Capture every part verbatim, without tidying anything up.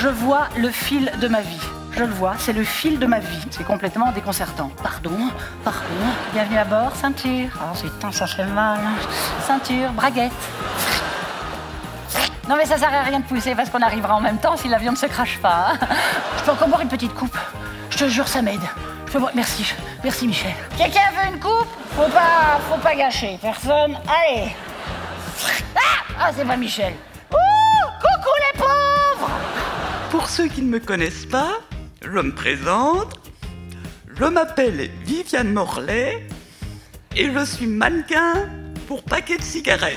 je vois le fil de ma vie. Je le vois, c'est le fil de ma vie. C'est complètement déconcertant. Pardon, pardon. Bienvenue à bord, ceinture. Ah, putain, ça fait mal. Ceinture, braguette. Non mais ça sert à rien de pousser parce qu'on arrivera en même temps si l'avion ne se crache pas. Hein. Je peux encore boire une petite coupe. Je te jure, ça m'aide. Je peux boire... Merci, merci Michel. Quelqu'un veut une coupe? Faut pas, faut pas gâcher. Personne. Allez. Ah, ah c'est pas Michel. Ouh, coucou les pauvres. Pour ceux qui ne me connaissent pas, je me présente. Je m'appelle Viviane Morlaix et je suis mannequin pour paquet de cigarettes.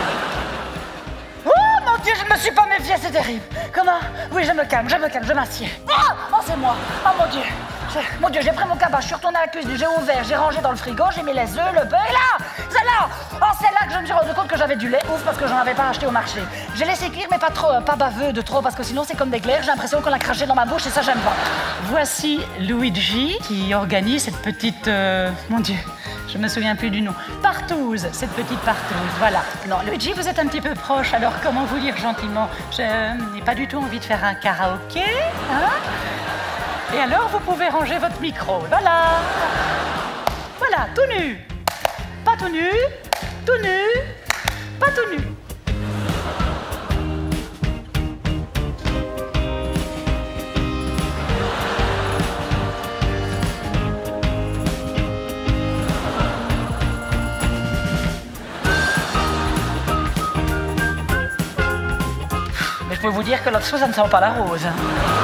Oh mon Dieu, je me suis pas méfiée, c'est terrible. Comment? Oui, je me calme, je me calme, je m'assieds. Oh, oh c'est moi. Oh mon Dieu. Mon Dieu, j'ai pris mon cabas, je suis retournée à la cuisine, j'ai ouvert, j'ai rangé dans le frigo, j'ai mis les œufs, le beurre, et là, c'est là. Oh, c'est là que je me suis rendu compte que j'avais du lait, ouf, parce que j'en avais pas acheté au marché. J'ai laissé cuire, mais pas trop, euh, pas baveux de trop, parce que sinon c'est comme des glaires, j'ai l'impression qu'on l'a craché dans ma bouche et ça j'aime pas. Voici Luigi qui organise cette petite, euh, mon Dieu, je me souviens plus du nom, partouze, cette petite partouze, voilà. Non, Luigi, vous êtes un petit peu proche, alors comment vous dire gentiment? Je n'ai pas du tout envie de faire un karaoké, hein? Et alors, vous pouvez ranger votre micro. Voilà. Voilà, tout nu. Pas tout nu. Tout nu. Pas tout nu. Mais je peux vous dire que l'autre chose, ça ne sent pas la rose.